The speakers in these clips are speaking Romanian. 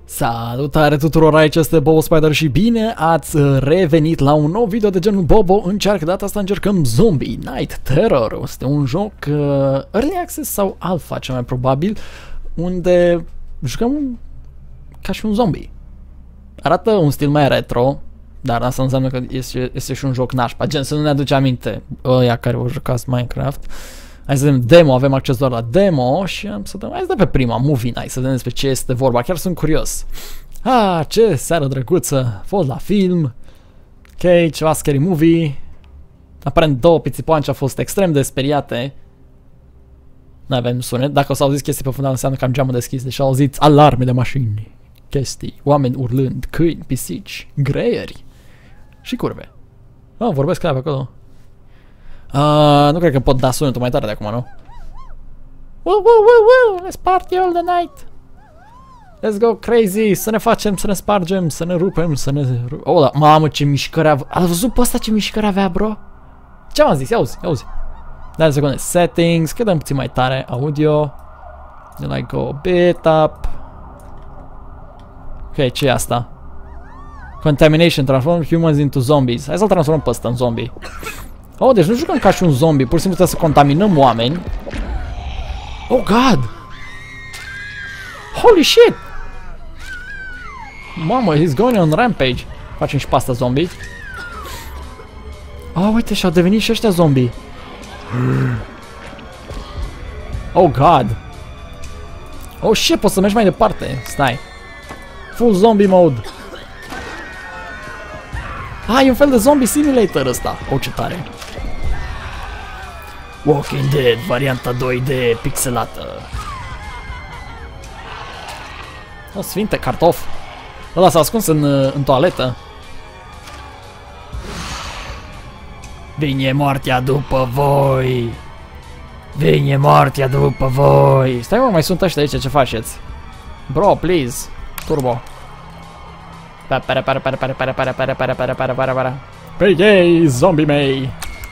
Salutare tuturor, aici este Bobo Spider și bine ați revenit la un nou video de genul Bobo încearcă. Data asta încercăm Zombie Night Terror. Este un joc Early Access sau Alpha, cel mai probabil, unde jucăm ca și un zombie. Arată un stil mai retro, dar asta înseamnă că este și un joc nașpa, gen să nu ne aduce aminte ăia care au jucat Minecraft. Hai să vedem demo, avem acces doar la demo și am să dăm, hai să dăm pe prima, Movie Night, să vedem despre ce este vorba, chiar sunt curios. Ce seară drăguță, a fost la film, ok, ceva scary movie, aparent două pițipoance au fost extrem de speriate. Nu avem sunet, dacă o să auziți chestii pe fundal înseamnă că am geamul deschis, deci auziți alarme de mașini, chestii, oameni urlând, câini, pisici, greieri și curve. Vorbesc clar pe acolo. Nu cred că pot da sunetul mai tare de acum, nu? Let's party all the night. Let's go crazy. Să ne facem, să ne spargem, să ne rupem, să ne... da, mamă, ce mișcări avea. Ați văzut pe ăsta ce mișcări avea, bro? Ce am zis? Ia auzi. Dai secunde. Settings, că dăm puțin mai tare. Audio. Like go a bit up. Ok, ce e asta? Contamination, transform humans into zombies. Hai să-l transformăm pe ăsta în zombie. Deci nu jucăm ca și un zombie, pur și simplu trebuie să contaminăm oameni. Oh, God! Holy shit! Mamă, he's going on rampage. Facem și pasta zombie. Uite, și-au devenit și ăștia zombie. Oh, God! Oh, shit, poți să mergi mai departe. Stai. Full zombie mode. E un fel de zombie simulator ăsta. Ce tare. Walking Dead, varianta 2D pixelată. Sfinte cartof. Ăla s-a ascuns în toaletă. Vine moartea după voi. Vine moartea după voi. Stai mă, mai sunt ăștia aici, ce faceți? Bro, please. Turbo. Păi yay, zombie mei.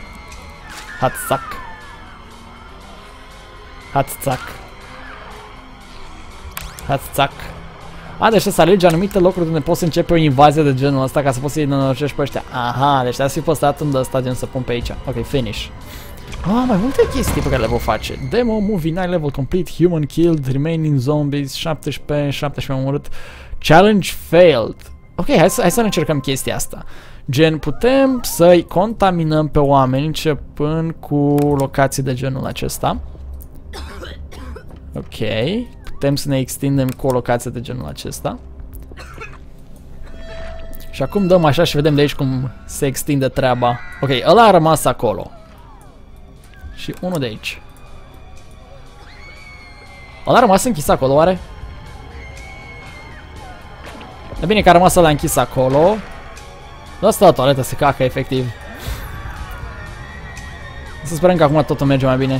Hatzac. Deci să alegi anumite locuri unde poți începe o invazie de genul ăsta ca să poți să-i nenorocești pe ăștia. Deci trebuie să fi postat un ăsta gen să pun pe aici. Ok, finish. Mai multe chestii pe care le vom face. Demo, movie, night level complete, human killed, remaining zombies, 17 omorât. Challenge failed. Ok, hai să ne încercăm chestia asta. Gen, putem să-i contaminăm pe oameni începând cu locații de genul acesta. Ok, putem să ne extindem cu o locație de genul acesta. Și acum dăm așa și vedem de aici cum se extinde treaba. Ok, ăla a rămas acolo. Și unul de aici. Ăla a rămas închis acolo, oare? E bine că a rămas ăla închis acolo. Ăsta la toaletă se cacă, efectiv. Să sperăm că acum totul merge mai bine.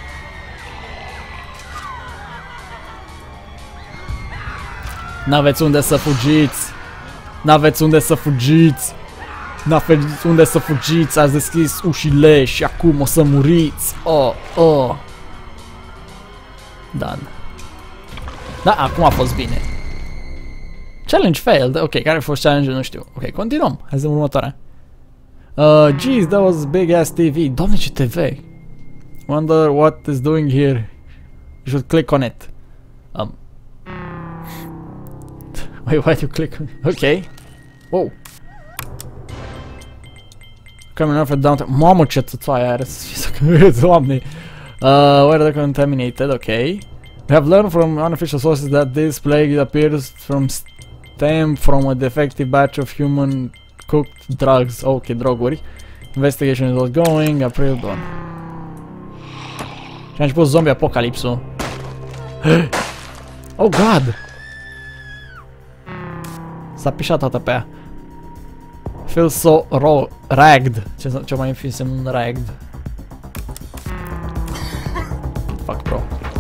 N-aveți unde să fugiți. N-aveți unde să fugiți. N-aveți unde să fugiți. Ați deschis ușile și acum o să muriți. Done. Da, acum a fost bine. Challenge failed. Ok, care a fost challenge? Nu știu. Ok, continuăm. Hai să dăm următoarea. Geez, that was big ass TV. Doamne, ce TV! Wonder what is doing here. You should click on it. Wait, why do you click on it? Ok. Wow. Coming off a downtown. Mamă, ce țățoaia are să fie. Doamne. Where they're contaminated. Ok. We have learned from unofficial sources that this plague appears stem from a defective batch of human cooked drugs. Ok, droguri. Investigation is ongoing. April dawn. Și a început zombie apocalipsul. Oh, God! S-a pișat toată pe ea. Feel so ragged. Ce mai fi semnul ragged? Fuck, bro.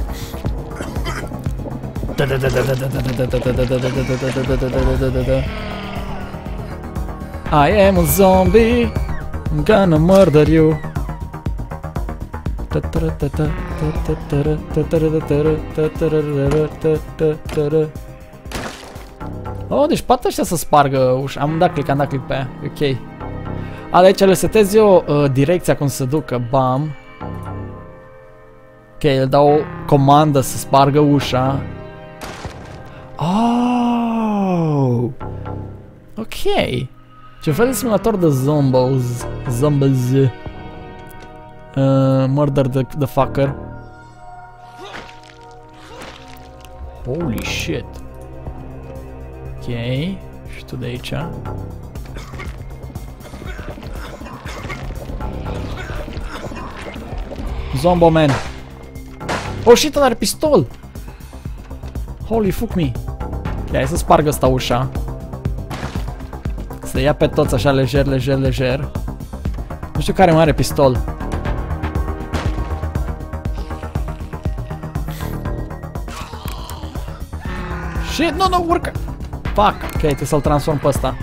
I am a zombie. I'm gonna murder you. Oh, deci poate ăștia să spargă ușa. Am dat click pe aia. Ok. A, de aici le setez eu direcția cum să se ducă. Bam. Ok, îl dau o comandă să spargă ușa. Oh! Ok. Ce fel de simulator de zombies. Zombies. Murder the fucker. Holy shit. Ok. Și tu de aici. Zombo man. Oh shit, ăla are pistol. Holy fuck me. Ia, hai să spargă ăsta ușa. Să ia pe toți așa lejer, lejer, lejer. Nu știu care mai are pistol. Shit, nu, urcă. Fuck. Ok, trebuie să-l transform pe ăsta.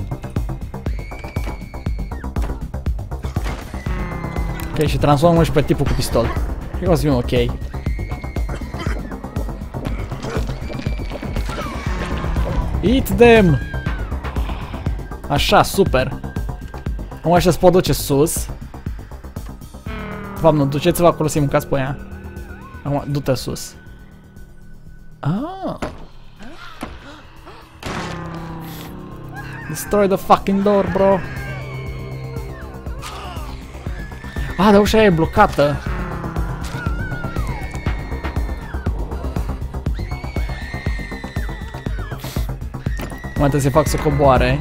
Ok, și transformă și pe tipul cu pistol. Cred că o să fim ok. Eat them! Așa, super. Acum așa se pot duce sus. De fapt, nu, duceți-vă acolo să-i mâncați pe ea. Acum, du-te sus. Ah. Destroy the fucking door, bro. Ah, dar ușa e blocată. Mai trebuie să fac să coboare.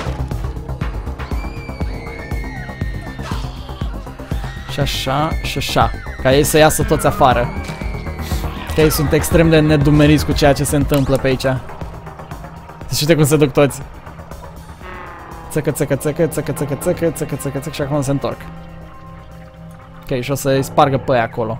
Și așa, și așa. Ca ei să iasă toți afară. Că ei sunt extrem de nedumeriți cu ceea ce se întâmplă pe aici. Să știți cum se duc toți. Țăcă, țăcă, țăcă, țăcă, țăcă, țăcă, țăcă, țăcă, țăcă și acum se întorc. Ok, și o să-i spargă pe aia acolo.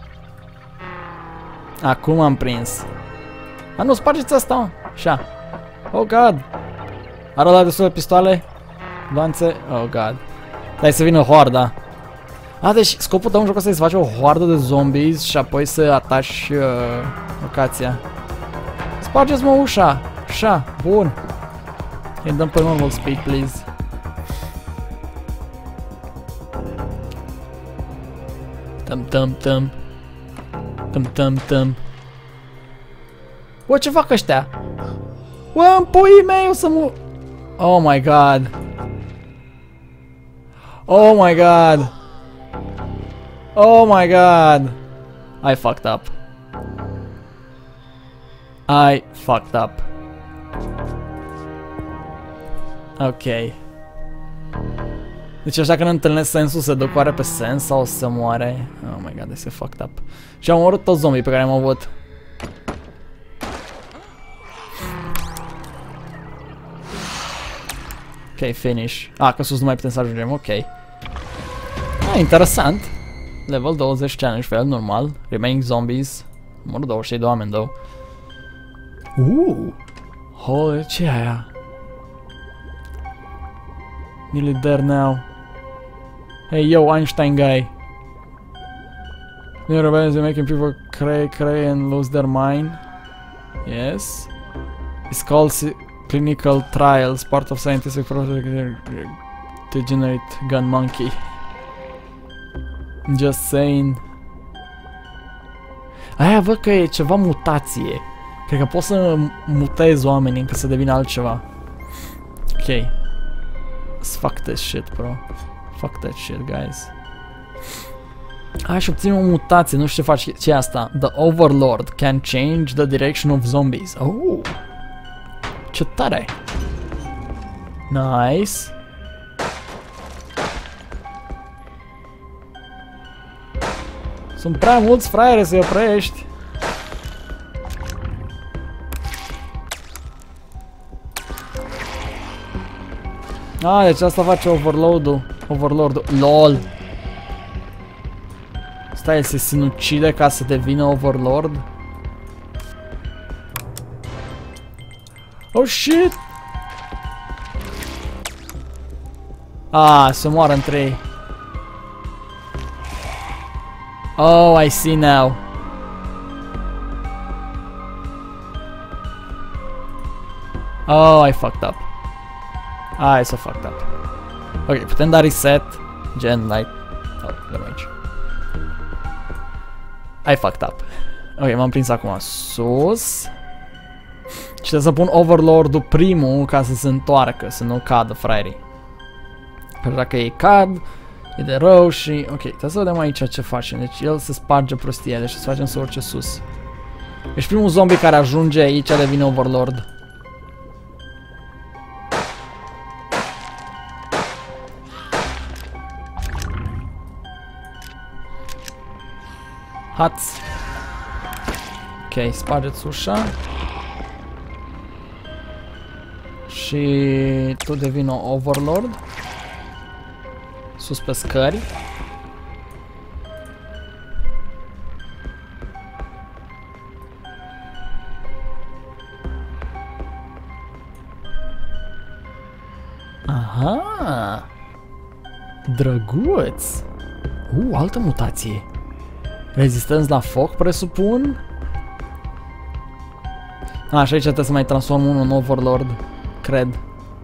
Acum am prins. A, nu, spargeți asta, mă. Așa. Oh, God. Are ăla destul de pistoale? Lanțe? Oh, God. Dai să vină horda. A, deci scopul tău în jocul ăsta e să faci o hoardă de zombies și apoi să ataci locația. Spargeți-mă ușa. Așa, bun. Îi dăm pe normal speed, please. Tum. Tum. Bă, ce fac ăștia? Bă, în puii mei o să mu... Oh my God. Oh my God. Oh my God. I fucked up. I fucked up. Ok. Deci așa că ne întâlnesc sensul, se duc oare pe sens sau se moare? Oh my God, this is fucked up. Și am omorât toți zombie pe care am avut. Ok, finish. Ah, că sus nu mai putem să ajungem, ok. Ah, interesant. Level 20 challenge fail, normal. Remaining zombies. Numărul 20 de oameni, două. Holy, ce e aia? Nearly there now. Hey, yo, Einstein guy. New rebellions are making people cray and lose their mind. Yes. It's called clinical trials, part of scientific process to generate gun monkey. Just saying. Aia văd că e ceva mutație. Cred că pot să mutez oamenii încă să devină altceva. Ok. Fuck this shit, bro. Fuck that shit, guys. Hai și obținem o mutație, nu știu ce faci, ce e asta. The Overlord can change the direction of zombies. Oh! Ce tare! Nice! Sunt prea mulți fraiere să-i oprești. Ah, deci asta face Overlord-ul. LOL! Stai, el se sinucide ca să devină Overlord? Oh shit! Ah, se moară între ei. Oh, I see now. Oh, I fucked up. I so fucked up. Ok, putem da reset. Gen, like... Oh, dăm aici. I fucked up. Ok, m-am prins acum sus. Și trebuie să pun Overlord-ul primul ca să se întoarcă, să nu cadă fraierii. Pentru dacă ei cad, e de rău și... Ok, trebuie să vedem aici ce facem. Deci el se sparge prostia, deci să facem să urce sus. Deci primul zombie care ajunge aici devine Overlord. Hați. Ok, spargeți ușa. Și tu devine Overlord. Sus pe scări. Aha! Drăguț! Altă mutație. Rezistență la foc, presupun? A, și aici trebuie să mai transform unul în Overlord, cred.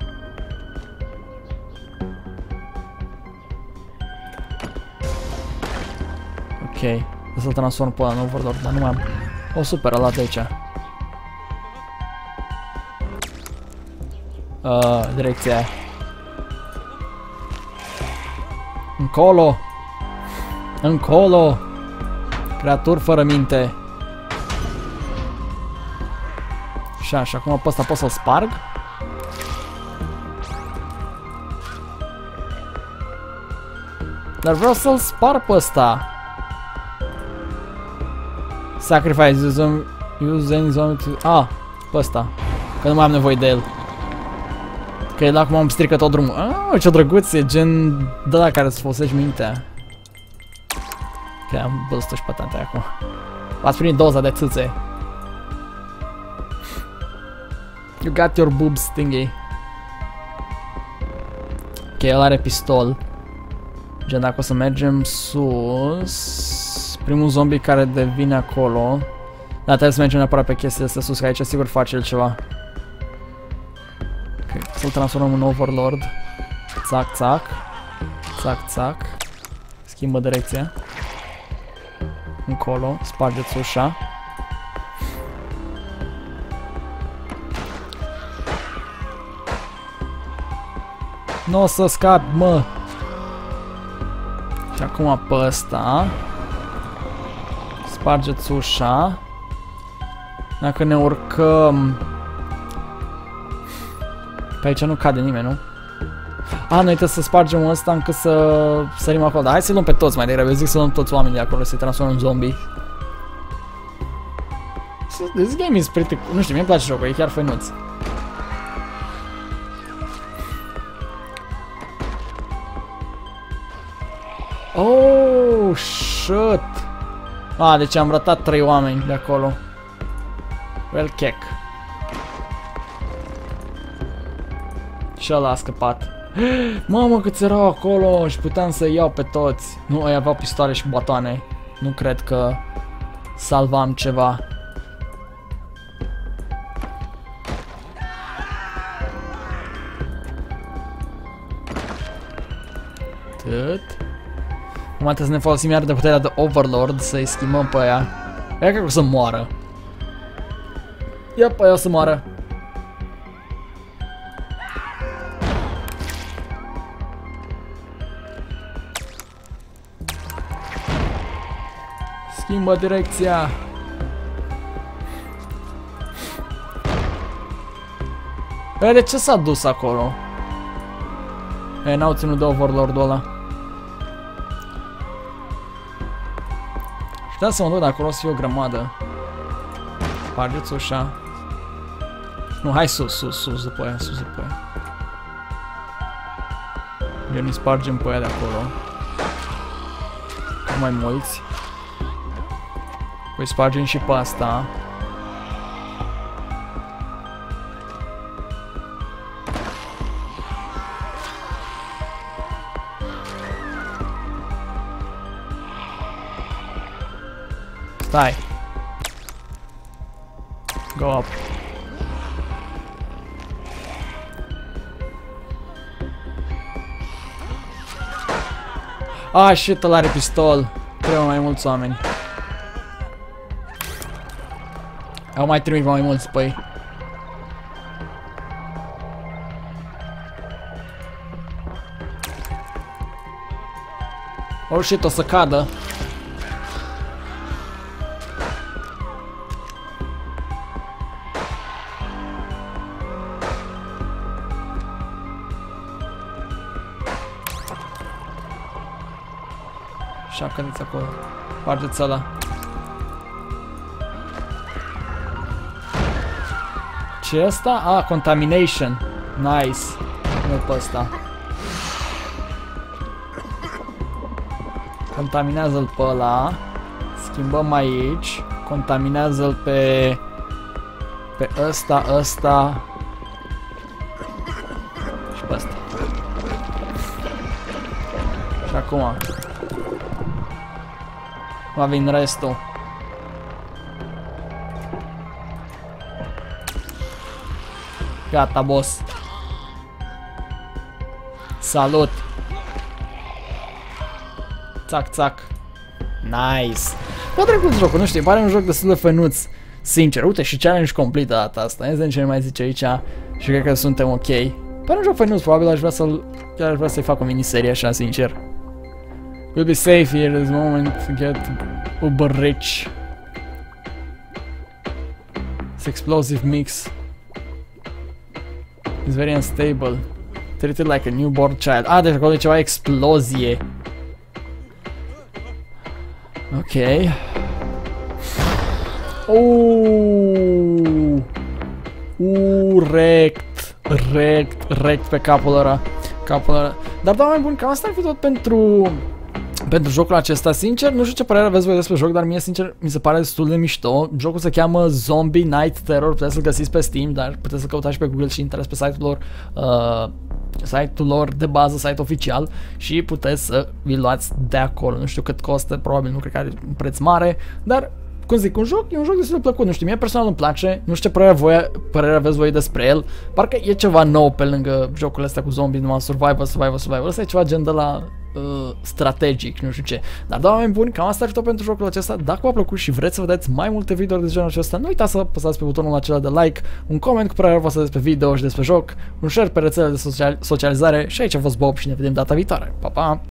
Ok, trebuie să-l transform pe ăla în Overlord, dar nu mai am... O, super, ăla de aici. Direcția aia. Încolo! Încolo! Creaturi fără minte. Și acum pe ăsta pot să-l sparg. Dar vreau să-l sparg pe ăsta. Sacrifice, use any zombie to... Ah, pe ăsta. Că nu mai am nevoie de el. Că el acum îmi strică tot drumul. Ah, ce drăguț, e gen de la care îți folosești mintea. Ok, am văzut-o și pe tante acum. V-ați primit doza de țâțe. You got your boobs thingy. Ok, el are pistol. Gen, dacă o să mergem sus... Primul zombie care devine acolo... Da, trebuie să mergem neapărat pe chestia asta sus, că aici sigur face el ceva. Ok, să-l transformăm în Overlord. Țac, țac. Țac, țac. Schimbă direcția. Încolo, spargeți ușa. Nu o să scap, mă! Și acum pe ăsta. Spargeți ușa. Dacă ne urcăm... Pe aici nu cade nimeni, nu? A, noi trebuie să spargem ăsta încât să sărim acolo. Dar hai să luăm pe toți mai degrabă. Eu zic să luăm toți oamenii de acolo, să-i transformăm în zombie. This game is pretty... Nu știu, mie îmi place jocul, e chiar făinuț. Oh, shit! Ah, deci am ratat 3 oameni de acolo. Well, check. Și ăla a scăpat. Mamă, câți erau acolo și puteam să iau pe toți. Nu, ei aveau pistoale și batoane. Nu cred că salvam ceva. Atât. Acum trebuie să ne folosim iar de puterea de Overlord să-i schimbăm pe aia. Aia cred că o să moară. Iep, aia o să moară. Schimbă direcția. De ce s-a dus acolo? N-au ținut de Overlord-ul ăla. Și da să mă duc de acolo să fie o grămadă. Spargeți ușa. Nu, hai sus, sus, sus după aia, sus după aia. Eu nu-i spargem pe aia de acolo. Cu mai mulți. Păi spargem și pe asta. Stai. Go up. Ah, shit, ăla are pistol. Trebuie mai mulți oameni. Au mai trimit mai mulți pe ei. Oh shit, o să cadă. Așa, cădeți acolo. Pargeți ăla. Ce e ăsta? Ah, contamination. Nice. Nu pe ăsta. Contaminează-l pe ăla. Schimbăm aici. Contaminează-l pe ăsta și pe ăsta. Și acum va veni restul. Gata, boss. Salut. Țac, țac. Nice. Bă, trecut jocul, nu știu, pare un joc destul de fănuț. Sincer, uite și challenge complet data asta. Este ce ne mai zice aici și cred că suntem ok. Pare un joc fănuț, probabil aș vrea să-i fac o miniserie așa, sincer. We'll be safe here this moment to get uber rich. This explosive mix is very unstable. Treated like a newborn child. Ah, deci acolo e ceva explozie. Ok. Rect pe capul ăla. Dar da, mai bun, cam asta ar fi tot pentru jocul acesta, sincer. Nu știu ce părere aveți voi despre joc, dar mie, sincer, mi se pare destul de mișto. Jocul se cheamă Zombie Night Terror, puteți să-l găsiți pe Steam, dar puteți să-l căutați pe Google și intrați pe site-ul lor de bază, site oficial, și puteți să vi-l luați de acolo. Nu știu cât costă, probabil nu cred că are un preț mare, dar, cum zic, e un joc destul de plăcut. Nu știu, mie personal îmi place, nu știu ce părere aveți voi despre el. Parcă e ceva nou pe lângă jocurile astea cu zombie, numai survival. Ăsta e ceva gen de la strategic, nu știu ce. Dar da, oameni buni, cam asta ar fi tot pentru jocul acesta. Dacă v-a plăcut și vreți să vedeți mai multe videouri de genul acesta, nu uitați să apăsați pe butonul acela de like, un coment cu părerea voastră despre video și despre joc, un share pe rețelele de socializare și aici a fost Bob și ne vedem data viitoare. Pa, pa!